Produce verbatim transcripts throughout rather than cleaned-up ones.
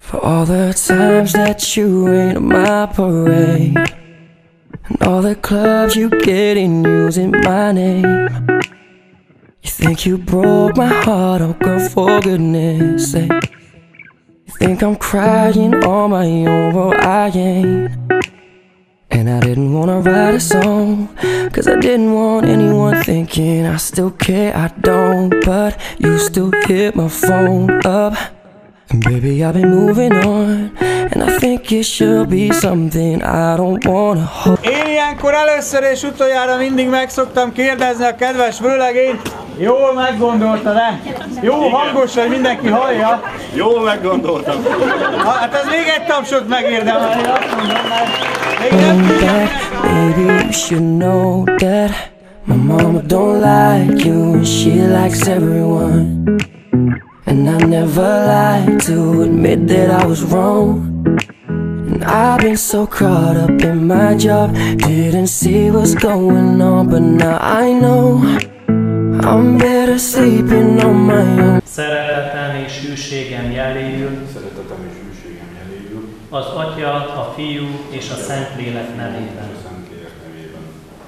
For all the times that you rain on my parade, and all the clubs you get in using my name. You think you broke my heart, oh girl, for goodness sake. You think I'm crying on my own, well I ain't. And I didn't wanna write a song, cause I didn't want anyone thinking I still care, I don't. But you still hit my phone up, and baby I've been moving on, and I think it should be something I don't wanna hold. Én ilyenkor először és utoljára mindig meg szoktam kérdezni a kedves vőlegényt, jól meggondoltad-e? Jó hangos, hogy mindenki hallja. Jól meggondoltam. Ha, hát ez még egy tapsot megérdemel, én azt mondom, mert még nem tudja. Baby, you should know that my mama don't like you and she likes everyone. And I never like to admit that I was wrong. And I've been so caught up in my job, didn't see what's going on, but now I know I'm better sleeping on my own. Szeretetem és hűségem jeléül, Szeretetem és hűségem jeléül, az Atya, a Fiú és a Szentlélek nevében. Szentlélek nevében.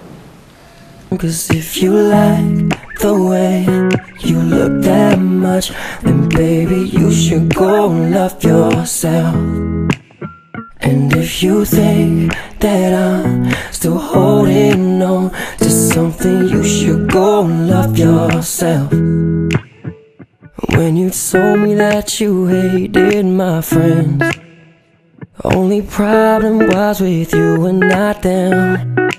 'Cause if you like the way you look that much, then baby you should go and love yourself. And if you think that I'm still holding on to something, you should go and love yourself. When you told me that you hated my friends, the only problem was with you and not them.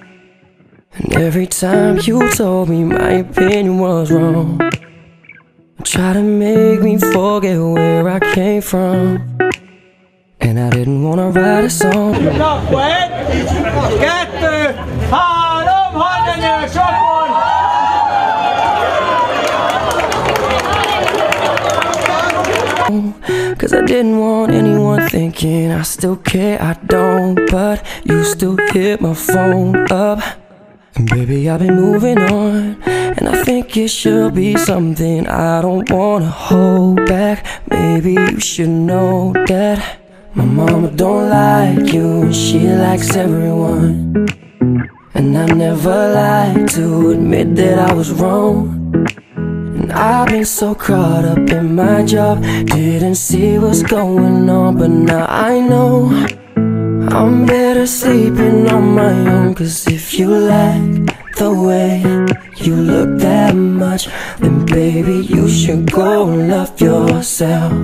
And every time you told me my opinion was wrong, try to make me forget where I came from. And I didn't wanna write a song. Akkor egy, kettő, három, hagyjanyők, sokon! Cause I didn't want anyone thinking I still care, I don't. But you still hit my phone up, and baby I've been moving on, and I think it should be something I don't wanna hold back. Maybe you should know that my mama don't like you and she likes everyone. And I never like to admit that I was wrong. And I've been so caught up in my job, didn't see what's going on, but now I know I'm better sleeping on my own. Cause if you like the way you look that much, then baby you should go and love yourself.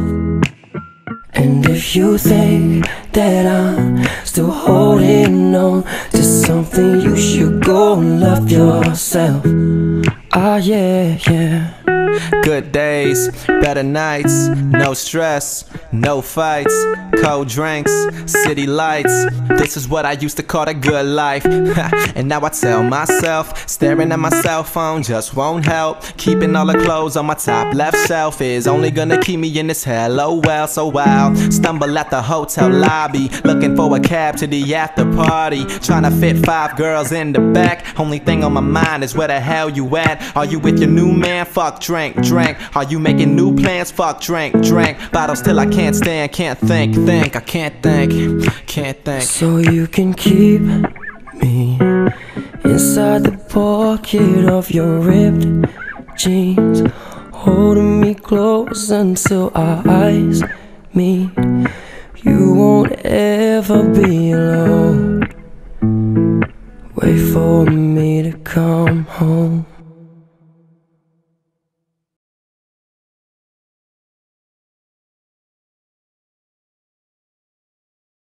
And if you think that I'm still holding on to something, you should go and love yourself. Ah yeah, yeah. Good days, better nights, no stress, no fights, cold drinks, city lights. This is what I used to call the good life. And now I tell myself, staring at my cell phone just won't help. Keeping all the clothes on my top left shelf is only gonna keep me in this hell, oh well. So I'll stumble at the hotel lobby, looking for a cab to the after party, trying to fit five girls in the back. Only thing on my mind is where the hell you at? Are you with your new man? Fuck drink, drink. Are you making new plans? Fuck drink, drink. Bottles till I can't stand, can't think, think. I can't think, can't think. So you can keep me inside the pocket of your ripped jeans, holding me close until our eyes meet. You won't ever be alone. Wait for me to come home.